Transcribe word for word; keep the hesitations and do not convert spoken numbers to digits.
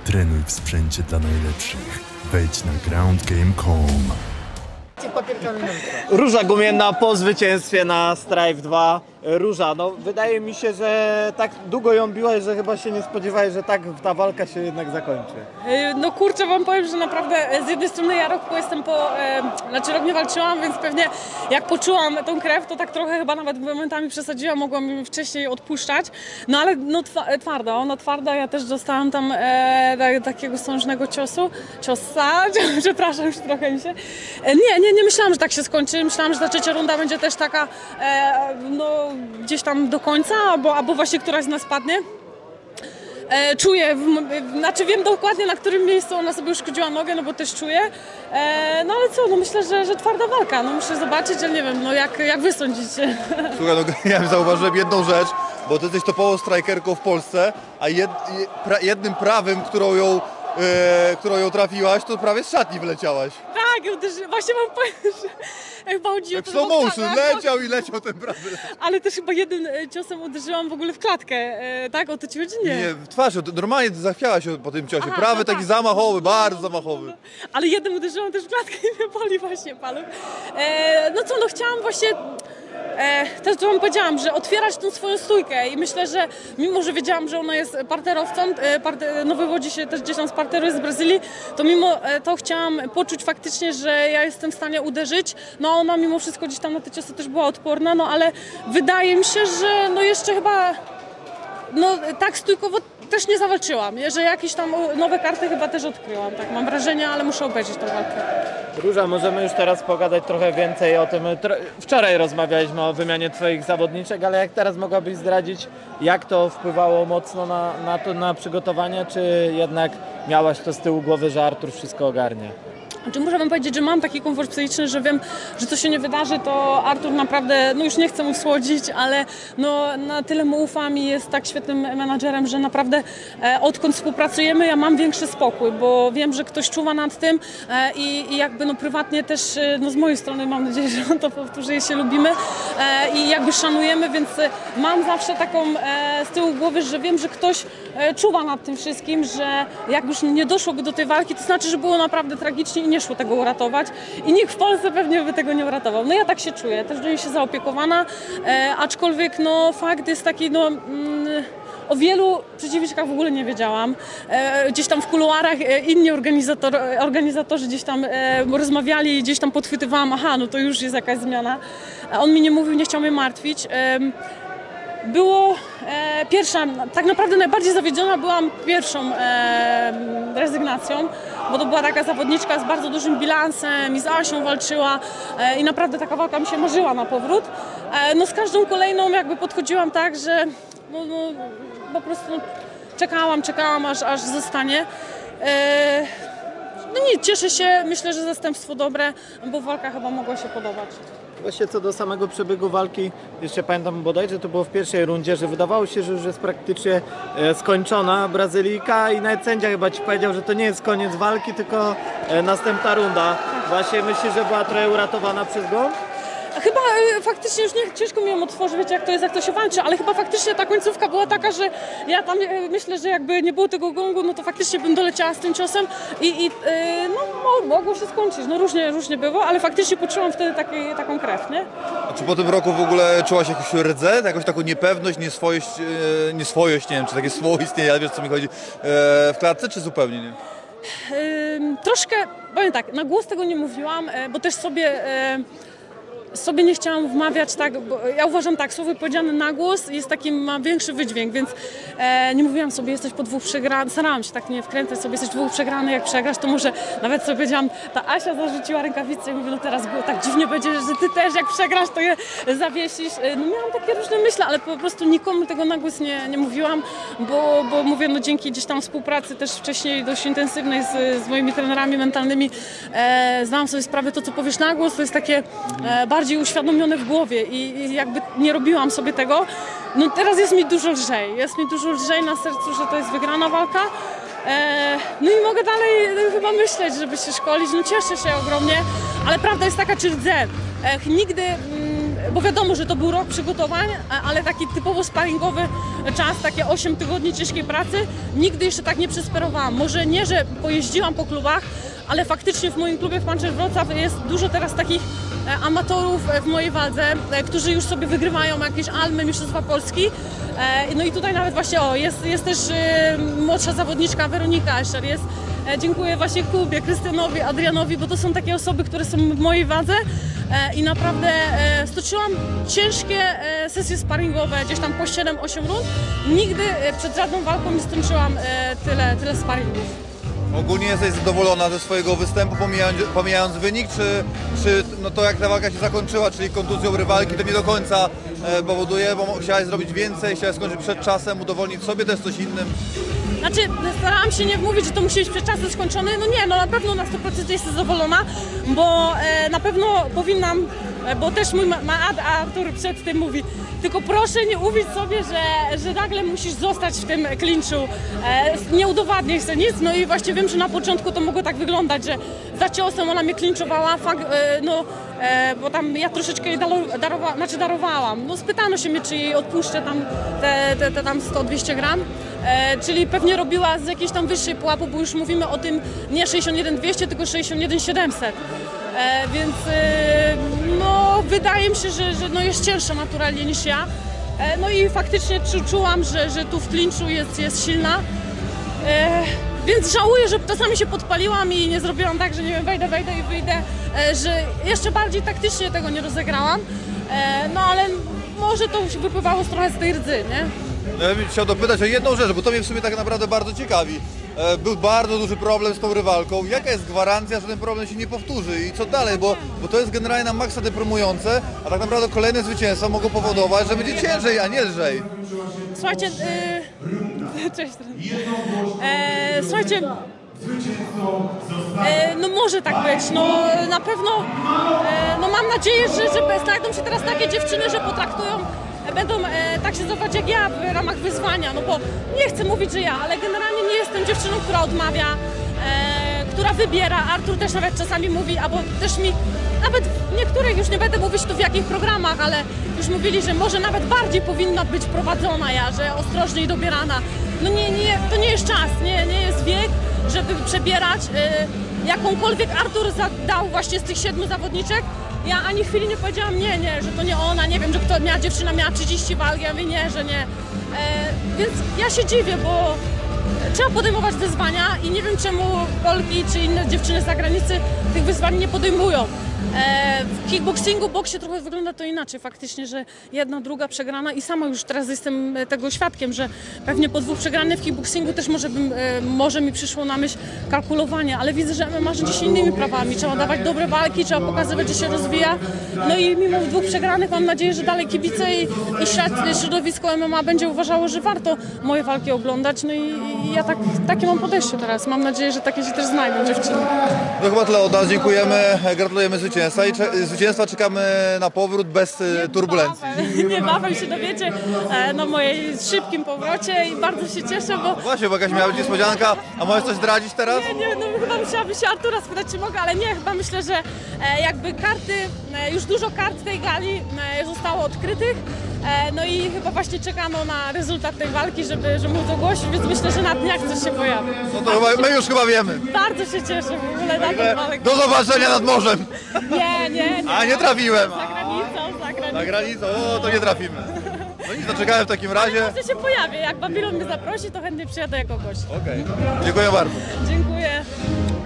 Trenuj w sprzęcie dla najlepszych. Wejdź na ground game kropka com. Róża Gumienna po zwycięstwie na Strive dwa. Róża, no wydaje mi się, że tak długo ją biłaś, że chyba się nie spodziewałeś, że tak ta walka się jednak zakończy. No kurczę, wam powiem, że naprawdę z jednej strony ja rok jestem po, e, znaczy rok nie walczyłam, więc pewnie jak poczułam tą krew, to tak trochę chyba nawet momentami przesadziłam, mogłam wcześniej odpuszczać, no ale no twarda, ona twarda, ja też dostałam tam e, takiego sążnego ciosu, ciosa, przepraszam, już trochę mi się, e, nie, nie, nie myślałam, że tak się skończy, myślałam, że ta trzecia runda będzie też taka, e, no gdzieś tam do końca, albo, albo właśnie któraś z nas padnie. E, czuję, w, w, znaczy wiem dokładnie, na którym miejscu ona sobie uszkodziła nogę, no bo też czuję. E, no ale co, no myślę, że, że twarda walka, no muszę zobaczyć, ale nie wiem, no jak, jak wy sądzicie? Słuchaj, no ja zauważyłem jedną rzecz, bo ty jesteś topową strajkerką w Polsce, a jed, pra, jednym prawym, którą ją, e, którą ją trafiłaś, to prawie z szatni wyleciałaś. Tak, uderzy, właśnie mam powiedzieć, że chyba chodziło Jak slow motion, leciał i leciał ten prawy. Ale też chyba jednym ciosem uderzyłam w ogóle w klatkę, e, tak? O to ci chodzi? Nie. Nie, w twarz, normalnie zachwiałaś się po tym ciosie. Aha, prawy no taki tak. zamachowy, bardzo zamachowy. Ale jednym uderzyłam też w klatkę i mnie boli właśnie paluch. E, no co, no chciałam właśnie... E, też to wam powiedziałam, że otwierać tą swoją stójkę i myślę, że mimo, że wiedziałam, że ona jest parterowcą, e, parte, no wywodzi się też gdzieś tam z parteru, jest z Brazylii, to mimo e, to chciałam poczuć faktycznie, że ja jestem w stanie uderzyć. No ona mimo wszystko gdzieś tam na te ciosy też była odporna, no ale wydaje mi się, że no jeszcze chyba no tak stójkowo też nie zawalczyłam, że jakieś tam nowe karty chyba też odkryłam, tak mam wrażenie, ale muszę obejrzeć tę walkę. Róża, możemy już teraz pogadać trochę więcej o tym. Wczoraj rozmawialiśmy o wymianie twoich zawodniczek, ale jak teraz mogłabyś zdradzić, jak to wpływało mocno na, na to, na przygotowanie, czy jednak miałaś to z tyłu głowy, że Artur wszystko ogarnie? Znaczy, muszę wam powiedzieć, że mam taki komfort psychiczny, że wiem, że co się nie wydarzy, to Artur naprawdę, no już nie chcę mu słodzić, ale no na tyle mu ufam i jest tak świetnym menadżerem, że naprawdę e, odkąd współpracujemy, ja mam większy spokój, bo wiem, że ktoś czuwa nad tym e, i, i jakby no prywatnie też, e, no z mojej strony mam nadzieję, że on to powtórzy, się lubimy e, i jakby szanujemy, więc e, mam zawsze taką e, z tyłu głowy, że wiem, że ktoś e, czuwa nad tym wszystkim, że jak już nie doszłoby do tej walki, to znaczy, że było naprawdę tragicznie i nie szło tego uratować i nikt w Polsce pewnie by tego nie uratował. No ja tak się czuję, też czuję się zaopiekowana, e, aczkolwiek no fakt jest taki, no mm, o wielu przeciwniczkach w ogóle nie wiedziałam. E, gdzieś tam w kuluarach e, inni organizator, organizatorzy gdzieś tam e, rozmawiali i gdzieś tam podchwytywałam, aha, no to już jest jakaś zmiana. A on mi nie mówił, nie chciał mnie martwić. E, Było e, pierwsza, tak naprawdę najbardziej zawiedziona byłam pierwszą e, rezygnacją, bo to była taka zawodniczka z bardzo dużym bilansem i z Asią walczyła e, i naprawdę taka walka mi się marzyła na powrót. E, no z każdą kolejną jakby podchodziłam tak, że no, no, po prostu no, czekałam, czekałam aż, aż zostanie. E, no nie, cieszę się, myślę, że zastępstwo dobre, bo walka chyba mogła się podobać. Właśnie co do samego przebiegu walki, jeszcze pamiętam bodajże to było w pierwszej rundzie, że wydawało się, że już jest praktycznie e, skończona Brazylijka i nawet sędzia chyba ci powiedział, że to nie jest koniec walki, tylko e, następna runda. Właśnie myślisz, że była trochę uratowana przez go? Chyba e, faktycznie już nie, ciężko mi ją otworzyć, wiecie jak to jest, jak to się walczy, ale chyba faktycznie ta końcówka była taka, że ja tam e, myślę, że jakby nie było tego gongu, no to faktycznie bym doleciała z tym ciosem i, i e, no mogło się skończyć, no różnie, różnie było, ale faktycznie poczułam wtedy taki, taką krew, nie? A czy po tym roku w ogóle czułaś jakąś rdzę, jakąś taką niepewność, nieswojość, e, nieswojość, nie wiem, czy takie słowo istnieje, ale wiesz co mi chodzi, e, w klatce, czy zupełnie nie? Yy, troszkę, powiem tak, na głos tego nie mówiłam, e, bo też sobie... E, sobie nie chciałam wmawiać tak, bo ja uważam tak, słowo powiedziane na głos jest taki, ma większy wydźwięk, więc e, nie mówiłam sobie, jesteś po dwóch przegranych, starałam się tak nie wkręcać sobie, jesteś dwóch przegranych, jak przegrasz, to może nawet sobie powiedziałam, ta Asia zarzuciła rękawicę i mówię, no teraz było tak dziwnie będzie, że ty też jak przegrasz, to je zawiesisz. No miałam takie różne myśli, ale po prostu nikomu tego na głos nie, nie mówiłam, bo, bo mówię, no dzięki gdzieś tam współpracy też wcześniej dość intensywnej z, z moimi trenerami mentalnymi, e, zdałam sobie sprawę, to co powiesz na głos, to jest takie e, bardziej uświadomione w głowie i, i jakby nie robiłam sobie tego. No teraz jest mi dużo lżej, jest mi dużo lżej na sercu, że to jest wygrana walka. E, no i mogę dalej no, chyba myśleć, żeby się szkolić, no cieszę się ogromnie, ale prawda jest taka, czy rdzę. E, nigdy, mm, bo wiadomo, że to był rok przygotowań, ale taki typowo sparingowy czas, takie osiem tygodni ciężkiej pracy, nigdy jeszcze tak nie przesperowałam. Może nie, że pojeździłam po klubach, ale faktycznie w moim klubie w Puncher Wrocław jest dużo teraz takich amatorów w mojej wadze, którzy już sobie wygrywają jakieś Almy, Mistrzostwa Polski. No i tutaj nawet właśnie, o, jest, jest też młodsza zawodniczka Weronika Escher, jest. Dziękuję właśnie Kubie, Krystynowi, Adrianowi, bo to są takie osoby, które są w mojej wadze i naprawdę stoczyłam ciężkie sesje sparingowe, gdzieś tam po siedem osiem rund. Nigdy przed żadną walką nie skończyłam tyle, tyle sparingów. Ogólnie jesteś zadowolona ze swojego występu, pomijając, pomijając wynik, czy, czy no to jak ta walka się zakończyła, czyli kontuzją rywalki, to nie do końca e, powoduje, bo chciałaś zrobić więcej, chciałaś skończyć przed czasem, udowodnić sobie też coś innym? Znaczy, starałam się nie mówić, że to musi być przed czasem skończony. No nie, no na pewno na sto procent jestem zadowolona, bo e, na pewno powinnam, e, bo też mój ma, ma Artur przed tym mówi, tylko proszę nie mówić sobie, że, że nagle musisz zostać w tym klinczu, e, nie udowadniaj sobie nic. No i właśnie wiem, że na początku to mogło tak wyglądać, że za ciosem ona mnie klinczowała, fakt, e, no, e, bo tam ja troszeczkę jej darowa, znaczy darowałam. No spytano się mnie, czy jej odpuszczę tam te, te, te tam sto dwieście gram. E, czyli pewnie robiła z jakiejś tam wyższej pułapu, bo już mówimy o tym nie sześćdziesiąt jeden dwieście, tylko sześćdziesiąt jeden siedemset. E, więc e, no, wydaje mi się, że, że no jest cięższa naturalnie niż ja. E, no i faktycznie czu, czułam, że, że tu w klinczu jest, jest silna. E, więc żałuję, że czasami się podpaliłam i nie zrobiłam tak, że nie wiem, wejdę, wejdę i wyjdę, e, że jeszcze bardziej taktycznie tego nie rozegrałam. E, no ale może to już wypływało trochę z tej rdzy, nie? Ja bym chciał dopytać o jedną rzecz, bo to mnie w sumie tak naprawdę bardzo ciekawi. E, Był bardzo duży problem z tą rywalką. Jaka jest gwarancja, że ten problem się nie powtórzy i co dalej? Bo, bo to jest generalnie na maksa deprymujące, a tak naprawdę kolejne zwycięstwa mogą powodować, że będzie ciężej, a nie lżej. Słuchajcie, yy... cześć. E, słuchajcie, e, no może tak być, no na pewno, e, no mam nadzieję, że, że znajdą się teraz takie dziewczyny, że potraktują, będą e, tak się zachować jak ja w ramach wyzwania, no bo nie chcę mówić, że ja, ale generalnie nie jestem dziewczyną, która odmawia, e, która wybiera. Artur też nawet czasami mówi, albo też mi, nawet niektórych, już nie będę mówić tu w jakich programach, ale już mówili, że może nawet bardziej powinna być prowadzona ja, że ostrożniej dobierana. No nie, nie, to nie jest czas, nie, nie jest wiek, żeby przebierać. E, jakąkolwiek Artur dał właśnie z tych siedmiu zawodniczek, ja ani chwili nie powiedziałam nie, nie, że to nie ona, nie wiem, że kto miała dziewczyna, miała trzydzieści walk, ja mówię nie, że nie. E, więc ja się dziwię, bo trzeba podejmować wyzwania i nie wiem czemu Polki czy inne dziewczyny z zagranicy tych wyzwań nie podejmują. E, w kickboxingu, boksie trochę wygląda to inaczej faktycznie, że jedna, druga przegrana i sama już teraz jestem tego świadkiem, że pewnie po dwóch przegranych w kickboxingu też może, bym, e, może mi przyszło na myśl kalkulowanie, ale widzę, że M M A rządzi się innymi prawami, trzeba dawać dobre walki, trzeba pokazywać, że się rozwija, no i mimo dwóch przegranych mam nadzieję, że dalej kibice i, i środowisko M M A będzie uważało, że warto moje walki oglądać, no i, i ja tak, takie mam podejście teraz, mam nadzieję, że takie się też znajdą dziewczyny. No chyba tyle od nas, dziękujemy, gratulujemy zwycięstwa i cze zwycięstwa czekamy na powrót bez e, turbulencji. Niebawem się dowiecie e, na mojej szybkim powrocie i bardzo się cieszę, bo... Właśnie, bo jakaś miała być niespodzianka, a możesz coś zdradzić teraz? Nie, nie, no chyba musiałabym się Artura spytać, czy mogę, ale nie, chyba myślę, że e, jakby karty, e, już dużo kart tej gali e, zostało odkrytych, e, no i chyba właśnie czekano na rezultat tej walki, żeby, żeby móc ogłosić, więc myślę, że na dniach coś się pojawi. No to chyba, my już chyba wiemy. Bardzo się cieszę w ogóle na ten walk. Do zobaczenia nad morzem! Nie, nie, nie. A nie trafiłem! Za granicą, za granicą. Na granicą, o to nie trafimy. No nic, zaczekałem w takim razie. Może się pojawię, jak Babylon mnie zaprosi, to chętnie przyjadę jako gość. Okej, dziękuję bardzo. Dziękuję.